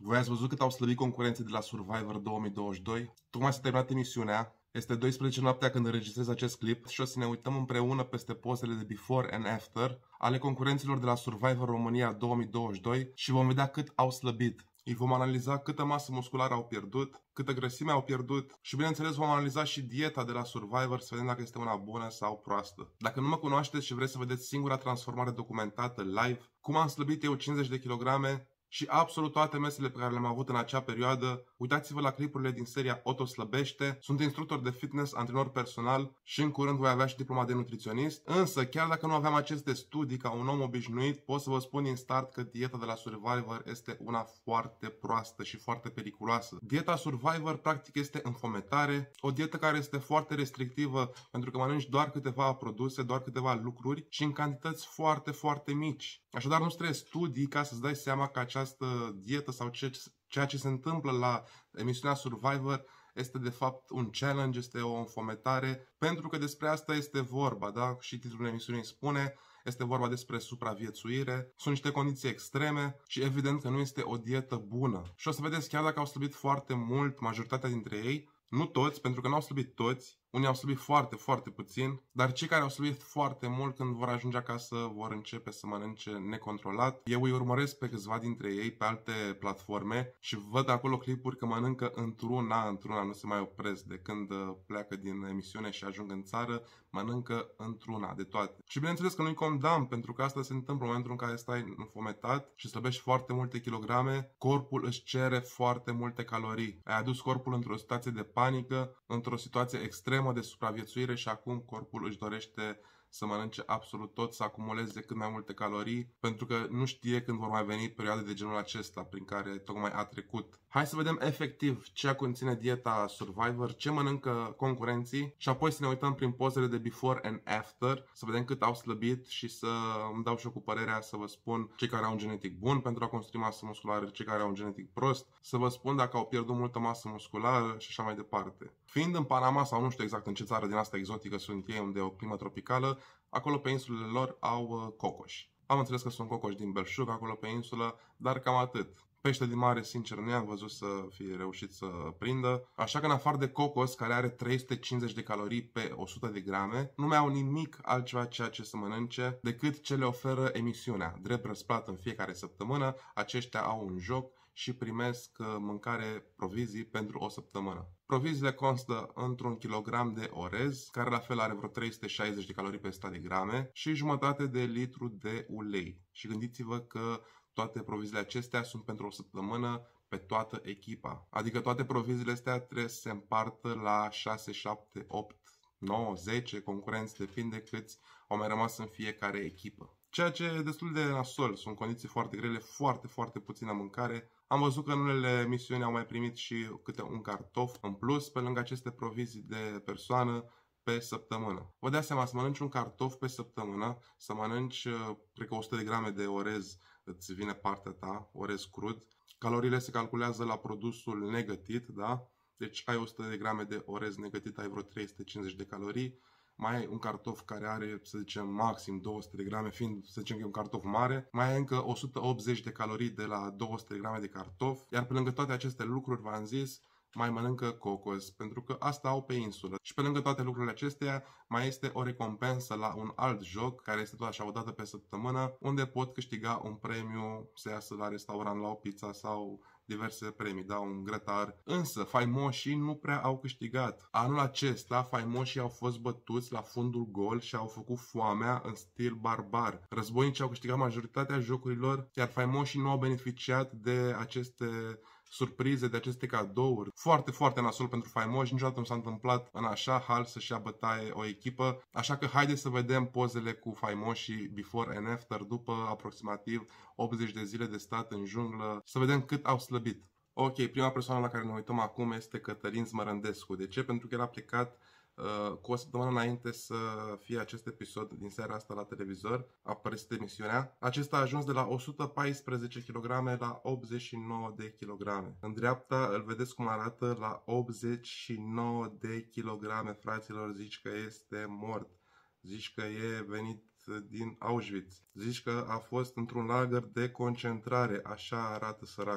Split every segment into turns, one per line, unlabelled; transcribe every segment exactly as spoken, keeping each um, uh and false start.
Voi ați văzut cât au slăbit concurenții de la Survivor două mii douăzeci și doi? Tocmai s-a terminat emisiunea. Este douăsprezece noaptea când înregistrez acest clip și o să ne uităm împreună peste pozele de before and after ale concurenților de la Survivor România două mii douăzeci și doi și vom vedea cât au slăbit. Îi vom analiza câtă masă musculară au pierdut, câtă grăsime au pierdut și bineînțeles vom analiza și dieta de la Survivor să vedem dacă este una bună sau proastă. Dacă nu mă cunoașteți și vreți să vedeți singura transformare documentată live, cum am slăbit eu cincizeci de kilograme și absolut toate mesele pe care le-am avut în acea perioadă, uitați-vă la clipurile din seria Otto Slăbește. Sunt instructor de fitness, antrenor personal și în curând voi avea și diploma de nutriționist. Însă, chiar dacă nu aveam aceste studii ca un om obișnuit, pot să vă spun din start că dieta de la Survivor este una foarte proastă și foarte periculoasă. Dieta Survivor practic este înfometare, o dietă care este foarte restrictivă pentru că mănânci doar câteva produse, doar câteva lucruri și în cantități foarte, foarte mici. Așadar, nu trebuie studii ca să-ți dai seama că această dietă sau ceea ce se întâmplă la emisiunea Survivor este de fapt un challenge, este o înfometare, pentru că despre asta este vorba, da? Și titlul emisiunii spune, este vorba despre supraviețuire, sunt niște condiții extreme și evident că nu este o dietă bună. Și o să vedeți chiar dacă au slăbit foarte mult majoritatea dintre ei, nu toți, pentru că nu au slăbit toți, unii au slăbit foarte, foarte puțin, dar cei care au slăbit foarte mult când vor ajunge acasă vor începe să mănânce necontrolat. Eu îi urmăresc pe câțiva dintre ei pe alte platforme și văd acolo clipuri că mănâncă într-una, într-una, nu se mai opresc de când pleacă din emisiune și ajung în țară, mănâncă într-una, de toate. Și bineînțeles că nu-i condamn, pentru că asta se întâmplă în momentul în care stai înfometat și slăbești foarte multe kilograme, corpul își cere foarte multe calorii. Ai adus corpul într-o situație de panică, într-o situație extremă de supraviețuire și acum corpul își dorește să mănânce absolut tot, să acumuleze cât mai multe calorii, pentru că nu știe când vor mai veni perioade de genul acesta prin care tocmai a trecut. Hai să vedem efectiv ce conține dieta Survivor, ce mănâncă concurenții și apoi să ne uităm prin pozele de before and after, să vedem cât au slăbit și să îmi dau și eu cu părerea să vă spun cei care au un genetic bun pentru a construi masă musculară, cei care au un genetic prost, să vă spun dacă au pierdut multă masă musculară și așa mai departe. Fiind în Panama sau nu știu exact în ce țară din asta exotică sunt ei, unde e o climă tropicală, acolo pe insulele lor au cocoși. Am înțeles că sunt cocoși din belșug acolo pe insulă, dar cam atât. Pește din mare, sincer, nu i-am văzut să fie reușit să prindă. Așa că în afară de cocos, care are trei sute cincizeci de calorii pe o sută de grame, nu mai au nimic altceva ceea ce să mănânce decât ce le oferă emisiunea. Drept răsplată în fiecare săptămână, aceștia au un joc și primesc mâncare, provizii pentru o săptămână. Proviziile constă într-un kilogram de orez, care la fel are vreo trei sute șaizeci de calorii pe o sută de grame și jumătate de litru de ulei. Și gândiți-vă că toate proviziile acestea sunt pentru o săptămână pe toată echipa. Adică toate proviziile astea trebuie să se împartă la șase, șapte, opt, nouă, zece concurenți, depinde câți au mai rămas în fiecare echipă. Ceea ce e destul de nasol, sunt condiții foarte grele, foarte, foarte puțină mâncare. Am văzut că în unele emisiuni au mai primit și câte un cartof în plus, pe lângă aceste provizii de persoană pe săptămână. Vă dați seama, să mănânci un cartof pe săptămână, să mănânci, cred că o sută de grame de orez îți vine partea ta, orez crud. Caloriile se calculează la produsul negătit, da? Deci ai o sută de grame de orez negătit, ai vreo trei sute cincizeci de calorii. Mai ai un cartof care are, să zicem, maxim două sute de grame, fiind, să zicem că e un cartof mare. Mai ai încă o sută optzeci de calorii de la două sute de grame de cartof. Iar pe lângă toate aceste lucruri, v-am zis, mai mănâncă cocos, pentru că asta au pe insulă. Și pe lângă toate lucrurile acestea, mai este o recompensă la un alt joc, care este tot așa o dată pe săptămână, unde pot câștiga un premiu, să iasă la restaurant, la o pizza sau diverse premii, da, un grătar. Însă, faimoșii nu prea au câștigat. Anul acesta, faimoșii au fost bătuți la fundul gol și au făcut foamea în stil barbar. Războinicii au câștigat majoritatea jocurilor, iar faimoșii nu au beneficiat de aceste surprize, de aceste cadouri. Foarte, foarte nasol pentru faimoși, niciodată nu s-a întâmplat în așa hal să-și ia bătaie o echipă. Așa că haideți să vedem pozele cu faimoșii before and after după aproximativ optzeci de zile de stat în junglă, să vedem cât au slăbit. Ok, prima persoană la care ne uităm acum este Cătălin Smărândescu. De ce? Pentru că el a plecat uh, cu o săptămână înainte să fie acest episod din seara asta la televizor, a părăsit emisiunea. Acesta a ajuns de la o sută paisprezece kilograme la optzeci și nouă de kilograme. În dreapta îl vedeți cum arată la optzeci și nouă de kilograme, fraților, zici că este mort. Zici că e venit din Auschwitz. Zici că a fost într-un lagăr de concentrare, așa arată săracul.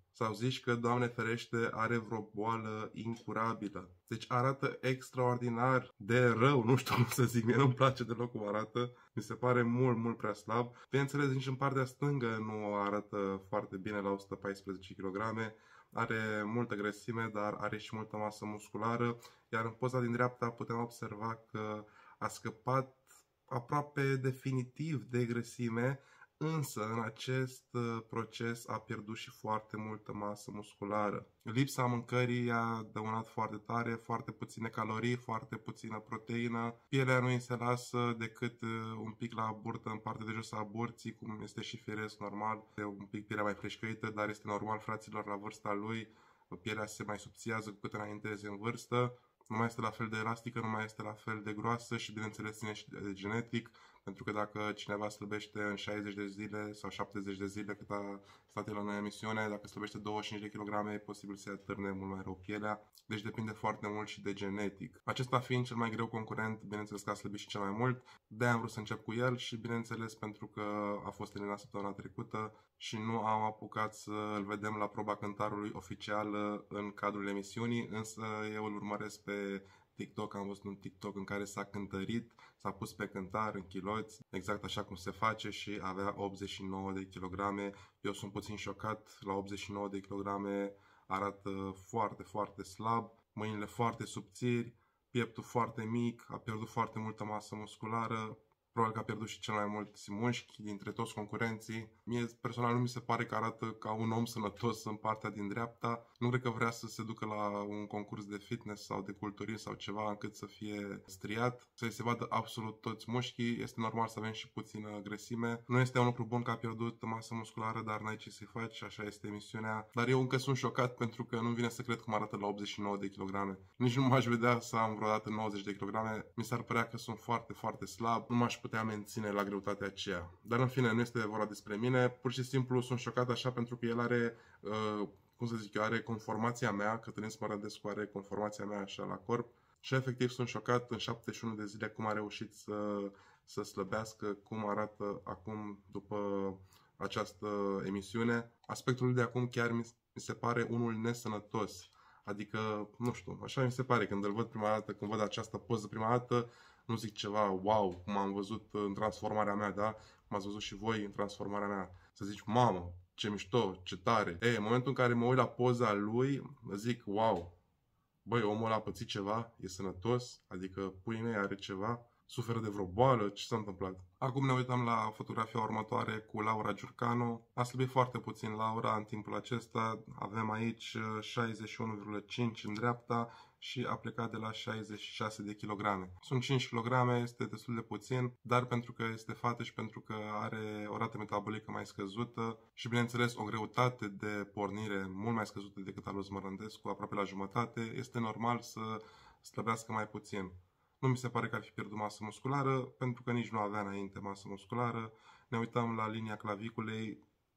sau zici că, Doamne ferește, are vreo boală incurabilă. Deci arată extraordinar de rău, nu știu cum să zic, mie nu-mi place deloc cum arată, mi se pare mult, mult prea slab. Bineînțeles, nici în partea stângă nu arată foarte bine la o sută paisprezece kilograme, are multă grăsime, dar are și multă masă musculară, iar în poza din dreapta putem observa că a scăpat aproape definitiv de grăsime, însă în acest proces a pierdut și foarte multă masă musculară. Lipsa mâncării i-a dăunat foarte tare, foarte puține calorii, foarte puțină proteină. Pielea nu îi se lasă decât un pic la burtă, în partea de jos a burții, cum este și firesc normal. E un pic pielea mai freșcăită, dar este normal, fraților, la vârsta lui. Pielea se mai subțiază cu cât înainteze în vârstă. Nu mai este la fel de elastică, nu mai este la fel de groasă și bineînțeles ține și de genetic, pentru că dacă cineva slăbește în șaizeci de zile sau șaptezeci de zile cât a stat el în emisiune, dacă slăbește douăzeci și cinci de kilograme, e posibil să-i atârne mult mai rău pielea, deci depinde foarte mult și de genetic. Acesta fiind cel mai greu concurent, bineînțeles că a slăbit și cel mai mult, de-aia am vrut să încep cu el și bineînțeles pentru că a fost eliminat săptămâna trecută și nu am apucat să îl vedem la proba cântarului oficial în cadrul emisiunii, însă eu îl urmăresc pe TikTok, am văzut un TikTok în care s-a cântărit, s-a pus pe cântar în chiloți, exact așa cum se face și avea optzeci și nouă de kilograme. Eu sunt puțin șocat, la optzeci și nouă de kilograme arată foarte, foarte slab, mâinile foarte subțiri, pieptul foarte mic, a pierdut foarte multă masă musculară. Probabil că a pierdut și cel mai mulți mușchi dintre toți concurenții. Mie personal nu mi se pare că arată ca un om sănătos în partea din dreapta. Nu cred că vrea să se ducă la un concurs de fitness sau de culturism sau ceva încât să fie striat, să se vadă absolut toți mușchii. Este normal să avem și puțină grăsime. Nu este un lucru bun că a pierdut masă musculară, dar n-ai ce să-i faci, așa este emisiunea. Dar eu încă sunt șocat pentru că nu vine să cred cum arată la optzeci și nouă de kilograme. Nici nu m-aș vedea să am vreodată nouăzeci de kilograme. Mi s-ar părea că sunt foarte, foarte slab. Nu m-aș putea menține la greutatea aceea. Dar în fine, nu este vorba despre mine, pur și simplu sunt șocat așa pentru că el are, uh, cum să zic eu, are conformația mea, Cătălin Smărădescu are conformația mea așa la corp și efectiv sunt șocat în șaptezeci și unu de zile cum a reușit să, să slăbească, cum arată acum după această emisiune. Aspectul de acum chiar mi, mi se pare unul nesănătos. Adică, nu știu, așa mi se pare când îl văd prima dată, când văd această poză prima dată, nu zic ceva, wow, cum am văzut în transformarea mea, da? Cum ați văzut și voi în transformarea mea. Să zici, mamă, ce mișto, ce tare. Ei, în momentul în care mă uit la poza lui, zic, wow, băi, omul ăla a pățit ceva, e sănătos, adică puii mei are ceva, suferă de vreo boală, ce s-a întâmplat? Acum ne uităm la fotografia următoare cu Laura Giurcanu. A slăbit foarte puțin Laura în timpul acesta. Avem aici șaizeci și unu virgulă cinci în dreapta și a plecat de la șaizeci și șase de kilograme. Sunt cinci kilograme, este destul de puțin, dar pentru că este fată și pentru că are o rată metabolică mai scăzută și bineînțeles o greutate de pornire mult mai scăzută decât a lui Smărândescu, aproape la jumătate, este normal să slăbească mai puțin. Nu mi se pare că ar fi pierdut masă musculară, pentru că nici nu avea înainte masă musculară. Ne uităm la linia claviculei,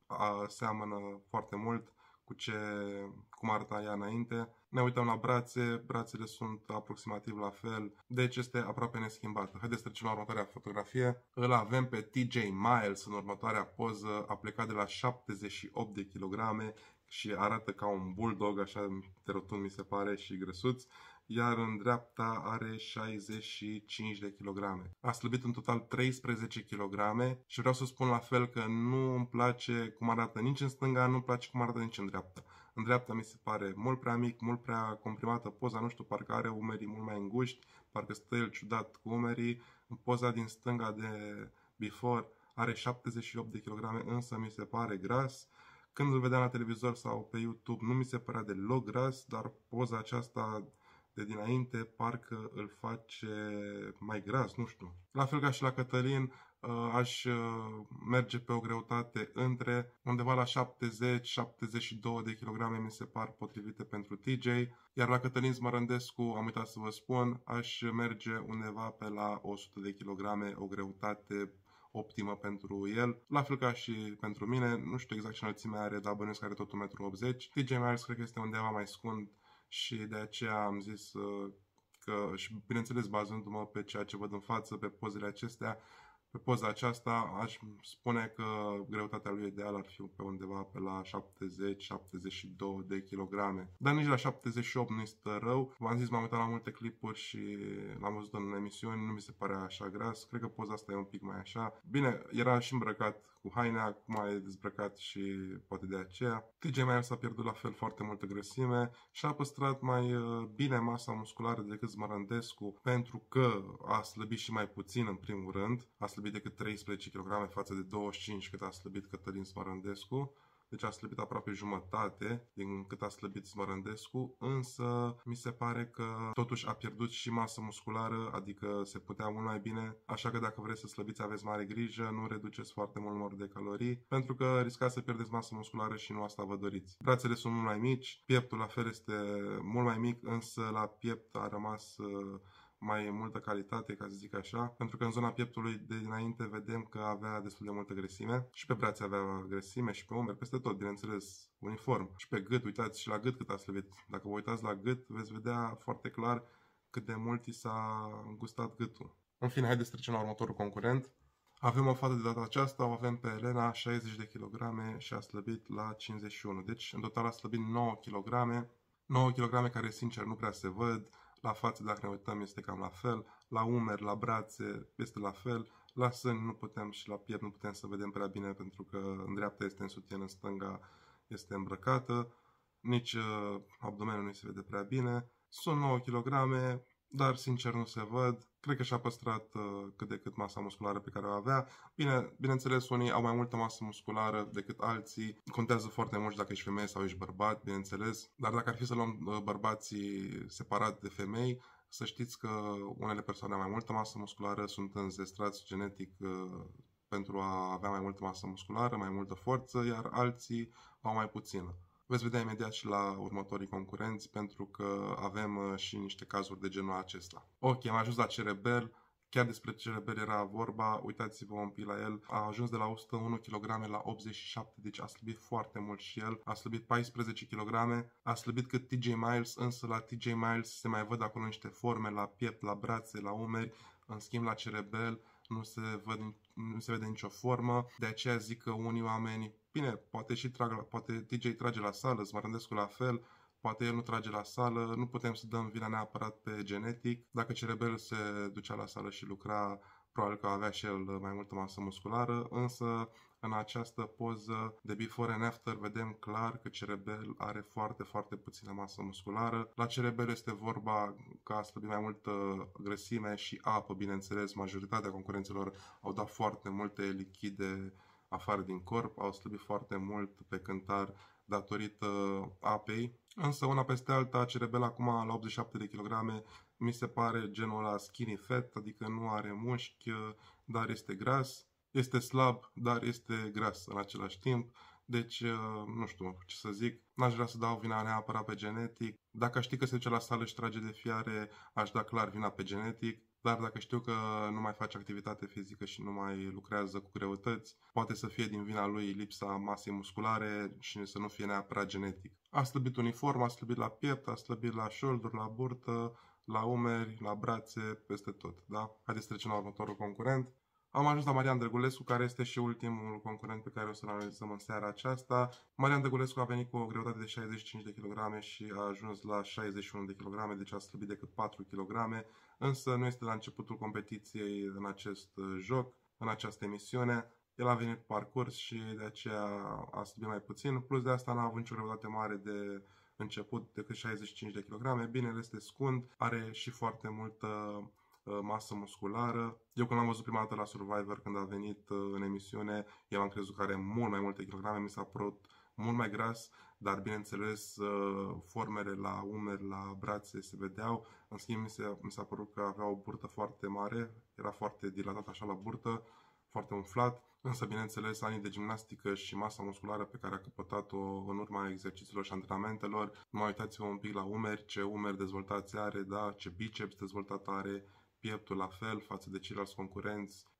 seamănă foarte mult cu ce, cum arăta ea înainte. Ne uităm la brațe, brațele sunt aproximativ la fel, deci este aproape neschimbată. Haideți să trecem la următoarea fotografie. Îl avem pe T J Miles în următoarea poză, a plecat de la șaptezeci și opt de kilograme și arată ca un bulldog, așa de rotund mi se pare și grăsuț. Iar în dreapta are șaizeci și cinci de kilograme. A slăbit în total treisprezece kilograme și vreau să spun la fel că nu îmi place cum arată nici în stânga, nu îmi place cum arată nici în dreapta. În dreapta mi se pare mult prea mic, mult prea comprimată poza, nu știu, parcă are umerii mult mai înguști, parcă stă el ciudat cu umerii. În poza din stânga de before are șaptezeci și opt de kilograme, însă mi se pare gras. Când îl vedeam la televizor sau pe YouTube nu mi se părea deloc gras, dar poza aceasta de dinainte parcă îl face mai gras, nu știu. La fel ca și la Cătălin, aș merge pe o greutate între undeva la șaptezeci șaptezeci și doi de kilograme mi se par potrivite pentru T J, iar la Cătălin Smărândescu, am uitat să vă spun, aș merge undeva pe la o sută de kilograme, o greutate optimă pentru el, la fel ca și pentru mine. Nu știu exact ce înălțime are, dar bănuiesc că are tot un metru optzeci. T J Miles cred că este undeva mai scund și de aceea am zis uh, că, și bineînțeles bazându-mă pe ceea ce văd în față, pe pozele acestea, Pe poza aceasta aș spune că greutatea lui ideală ar fi pe undeva pe la șaptezeci șaptezeci și doi de kilograme. Dar nici la șaptezeci și opt nu este rău. V-am zis, m-am uitat la multe clipuri și l-am văzut în emisiuni, nu mi se pare așa gras. Cred că poza asta e un pic mai așa. Bine, era și îmbrăcat cu haine, acum e dezbrăcat și poate de aceea. T J Miles a pierdut la fel foarte multă grăsime și a păstrat mai bine masa musculară decât Zmărândescu, pentru că a slăbit și mai puțin în primul rând. A slăbit decât treisprezece kilograme față de douăzeci și cinci cât a slăbit Cătălin Zmărândescu. Deci a slăbit aproape jumătate din cât a slăbit Zmărândescu, însă mi se pare că totuși a pierdut și masă musculară, adică se putea mult mai bine, așa că dacă vreți să slăbiți aveți mare grijă, nu reduceți foarte mult numărul de calorii, pentru că riscați să pierdeți masă musculară și nu asta vă doriți. Brațele sunt mult mai mici, pieptul la fel este mult mai mic, însă la piept a rămas mai multă calitate, ca să zic așa, pentru că în zona pieptului de dinainte vedem că avea destul de multă grăsime și pe brațe avea grăsime și pe umeri, peste tot, bineînțeles, uniform. Și pe gât, uitați și la gât cât a slăbit. Dacă vă uitați la gât, veți vedea foarte clar cât de mult i s-a îngustat gâtul. În fine, haideți să trecem la următorul concurent. Avem o fată de data aceasta, o avem pe Elena, șaizeci de kilograme și a slăbit la cincizeci și unu. Deci, în total a slăbit nouă kilograme. nouă kilograme care, sincer, nu prea se văd. La față, dacă ne uităm, este cam la fel. La umeri, la brațe, este la fel. La sâni nu putem și la piept nu putem să vedem prea bine, pentru că în dreapta este în sutien, în stânga este îmbrăcată. Nici uh, abdomenul nu se vede prea bine. Sunt nouă kilograme, dar sincer nu se văd. Cred că și-a păstrat uh, cât de cât masa musculară pe care o avea. Bine, bineînțeles, unii au mai multă masă musculară decât alții. Contează foarte mult dacă ești femeie sau ești bărbat, bineînțeles. Dar dacă ar fi să luăm uh, bărbații separat de femei, să știți că unele persoane au mai multă masă musculară, sunt înzestrați genetic uh, pentru a avea mai multă masă musculară, mai multă forță, iar alții au mai puțină. Veți vedea imediat și la următorii concurenți, pentru că avem și niște cazuri de genul acesta. Ok, am ajuns la Cerebel. Chiar despre Cerebel era vorba, uitați-vă un pic la el. A ajuns de la o sută unu kilograme la optzeci și șapte, deci a slăbit foarte mult și el. A slăbit paisprezece kilograme, a slăbit cât T J Miles, însă la T J Miles se mai văd acolo niște forme la piept, la brațe, la umeri. În schimb, la Cerebel nu se, văd, nu se vede nicio formă, de aceea zic că unii oameni, bine, poate și trag, poate T J trage la sală, Zmărândescu la fel, poate el nu trage la sală, nu putem să dăm vina neapărat pe genetic. Dacă Cerebel se ducea la sală și lucra, probabil că avea și el mai multă masă musculară, însă în această poză de before and after vedem clar că Cerebel are foarte, foarte puțină masă musculară. La Cerebel este vorba că a slăbit mai multă grăsime și apă, bineînțeles. Majoritatea concurenților au dat foarte multe lichide afară din corp, au slăbit foarte mult pe cântar datorită apei. Însă una peste alta, Cerebel acum la optzeci și șapte de kilograme mi se pare genul ăla skinny fat, adică nu are mușchi, dar este gras. Este slab, dar este gras în același timp. Deci, nu știu ce să zic. N-aș vrea să dau vina neapărat pe genetic. Dacă știi că se duce la sală și trage de fiare, aș da clar vina pe genetic. Dar dacă știu că nu mai face activitate fizică și nu mai lucrează cu greutăți, poate să fie din vina lui lipsa masei musculare și să nu fie neapărat genetic. A slăbit uniform, a slăbit la piept, a slăbit la shoulder, la burtă, la umeri, la brațe, peste tot. Da? Haideți să trecem la următorul concurent. Am ajuns la Marian Drăgulescu, care este și ultimul concurent pe care o să-l analizăm în seara aceasta. Marian Drăgulescu a venit cu o greutate de șaizeci și cinci de kilograme și a ajuns la șaizeci și unu de kilograme, deci a slăbit decât patru kilograme, însă nu este la începutul competiției în acest joc, în această emisiune. El a venit pe parcurs și de aceea a slăbit mai puțin, plus de asta n-a avut nicio greutate mare de început decât șaizeci și cinci de kilograme. Bine, el este scund, are și foarte multă masă musculară. Eu când l-am văzut prima dată la Survivor, când a venit în emisiune, eu am crezut că are mult mai multe kilograme, mi s-a părut mult mai gras, dar bineînțeles formele la umeri, la brațe se vedeau. În schimb mi, se, mi s-a părut că avea o burtă foarte mare, era foarte dilatat așa la burtă, foarte umflat. Însă, bineînțeles, anii de gimnastică și masa musculară pe care a căpătat-o în urma exercițiilor și antrenamentelor. Mai uitați-vă un pic la umeri, ce umeri dezvoltați are, da, ce biceps dezvoltat are, pieptul la fel față de ceilalți concurenți.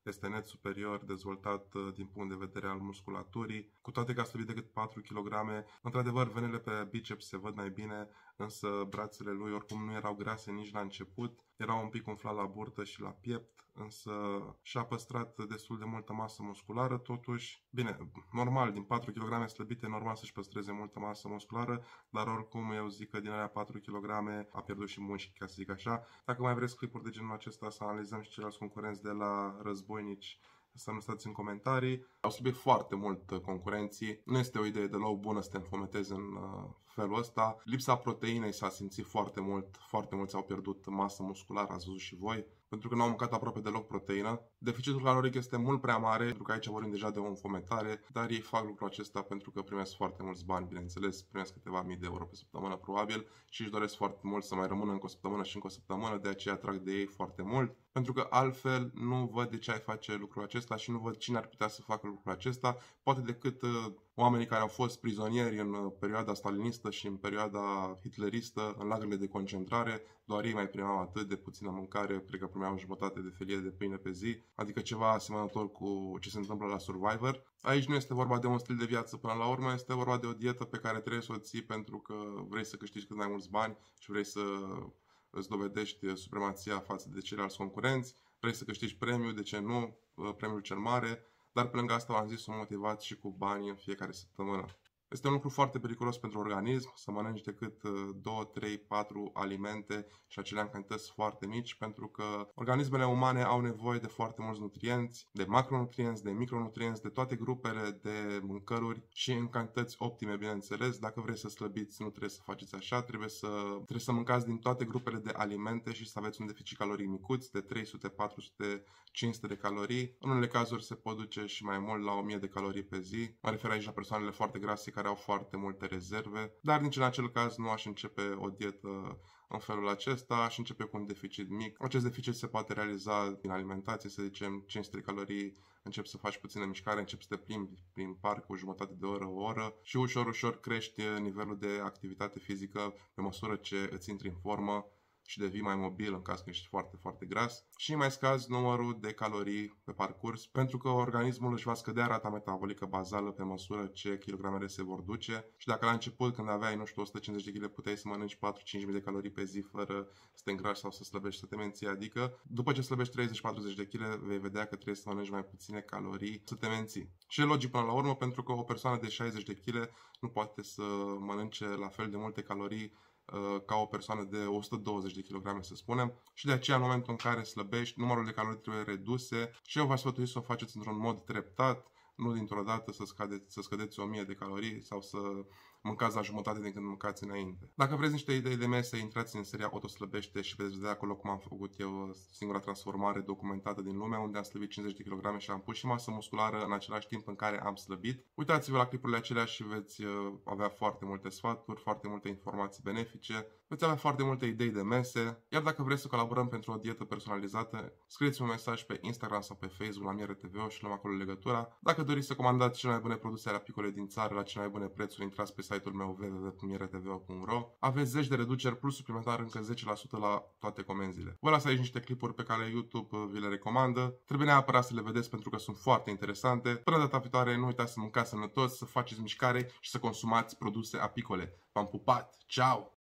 este net superior, dezvoltat din punct de vedere al musculaturii, cu toate că a slăbit decât patru kilograme. Într-adevăr, venele pe biceps se văd mai bine, însă brațele lui oricum nu erau grase nici la început, erau un pic umflat la burtă și la piept, însă și-a păstrat destul de multă masă musculară, totuși, bine, normal, din patru kilograme slăbite, normal să-și păstreze multă masă musculară, dar oricum eu zic că din alea patru kilograme a pierdut și mușchi, ca să zic așa. Dacă mai vreți clipuri de genul acesta, să analizăm și ceilalți concurenți de la războinici, să nu stați în comentarii. Au slăbit foarte mult concurenții. Nu este o idee deloc bună să te înfometezi în felul ăsta. Lipsa proteinei s-a simțit foarte mult. Foarte mulți au pierdut masă musculară, ați văzut și voi, pentru că nu au mâncat aproape deloc proteină. Deficitul caloric este mult prea mare, pentru că aici vorbim deja de o înfometare, dar ei fac lucrul acesta pentru că primesc foarte mulți bani, bineînțeles, primesc câteva mii de euro pe săptămână probabil și își doresc foarte mult să mai rămână încă o săptămână și încă o săptămână, de aceea trag de ei foarte mult, pentru că altfel nu văd de ce ai face lucrul acesta și nu văd cine ar putea să facă lucrul acesta, poate decât uh, oamenii care au fost prizonieri în uh, perioada stalinistă și în perioada hitleristă, în lagările de concentrare, doar ei mai primeau atât de puțină mâncare, cred că primeau jumătate de felie de pâine pe zi, adică ceva asemănător cu ce se întâmplă la Survivor. Aici nu este vorba de un stil de viață până la urmă, este vorba de o dietă pe care trebuie să o ții pentru că vrei să câștigi cât mai mulți bani și vrei să îți dovedești supremația față de ceilalți concurenți, vrei să câștigi premiul, de ce nu, premiul cel mare, dar pe lângă asta v-am zis, sunt motivat și cu bani în fiecare săptămână. Este un lucru foarte periculos pentru organism să mănânci decât doi, trei, patru alimente și acelea în cantități foarte mici, pentru că organismele umane au nevoie de foarte mulți nutrienți, de macronutrienți, de micronutrienți, de toate grupele de mâncăruri și în cantități optime, bineînțeles. Dacă vrei să slăbiți, nu trebuie să faceți așa, trebuie să, trebuie să mâncați din toate grupele de alimente și să aveți un deficit caloric micuț de trei sute, patru sute, cinci sute de calorii. În unele cazuri se pot duce și mai mult la o mie de calorii pe zi. Mă refer aici la persoanele foarte grase care au foarte multe rezerve, dar nici în acel caz nu aș începe o dietă în felul acesta, aș începe cu un deficit mic. Acest deficit se poate realiza din alimentație, să zicem cinci sute de calorii, începi să faci puțină mișcare, începi să te plimbi prin parc o jumătate de oră, o oră și ușor, ușor crești nivelul de activitate fizică pe măsură ce îți intri în formă și devii mai mobil în caz că ești foarte, foarte gras și mai scazi numărul de calorii pe parcurs, pentru că organismul își va scădea rata metabolică bazală pe măsură ce kilogramele se vor duce și dacă la început, când aveai, nu știu, o sută cincizeci de kilograme, puteai să mănânci patru-cinci mii de calorii pe zi fără să te îngrași sau să slăbești, să te menții, adică după ce slăbești treizeci-patruzeci de kilograme, vei vedea că trebuie să mănânci mai puține calorii să te menții. Și e logic până la urmă, pentru că o persoană de șaizeci de kilograme nu poate să mănânce la fel de multe calorii ca o persoană de o sută douăzeci de kilograme, să spunem, și de aceea în momentul în care slăbești, numărul de calorii trebuie reduse și eu v-aș sfătui să o faceți într-un mod treptat, nu dintr-o dată să, scade, să scădeți o mie de calorii sau să mâncați la jumătate din când mâncați înainte. Dacă vreți niște idei de mese, intrați în seria Autoslăbește și veți vedea acolo cum am făcut eu singura transformare documentată din lume, unde am slăbit cincizeci de kilograme și am pus și masă musculară în același timp în care am slăbit. Uitați-vă la clipurile acelea și veți avea foarte multe sfaturi, foarte multe informații benefice, veți avea foarte multe idei de mese, iar dacă vreți să colaborăm pentru o dietă personalizată, scrieți un mesaj pe Instagram sau pe Facebook la Miere T V O și luăm acolo legătura. Dacă doriți să comandați cele mai bune produse ale apicole din țară la cele mai bune prețuri, intrați pe site-ul meu w w w punct miere t v o punct r o. Aveți zeci de reduceri plus suplimentar încă zece la sută la toate comenzile. Vă las aici niște clipuri pe care YouTube vi le recomandă. Trebuie neapărat să le vedeți pentru că sunt foarte interesante. Până data viitoare, nu uitați să mâncați sănătos, să faceți mișcare și să consumați produse apicole. V-am pupat! Ciao!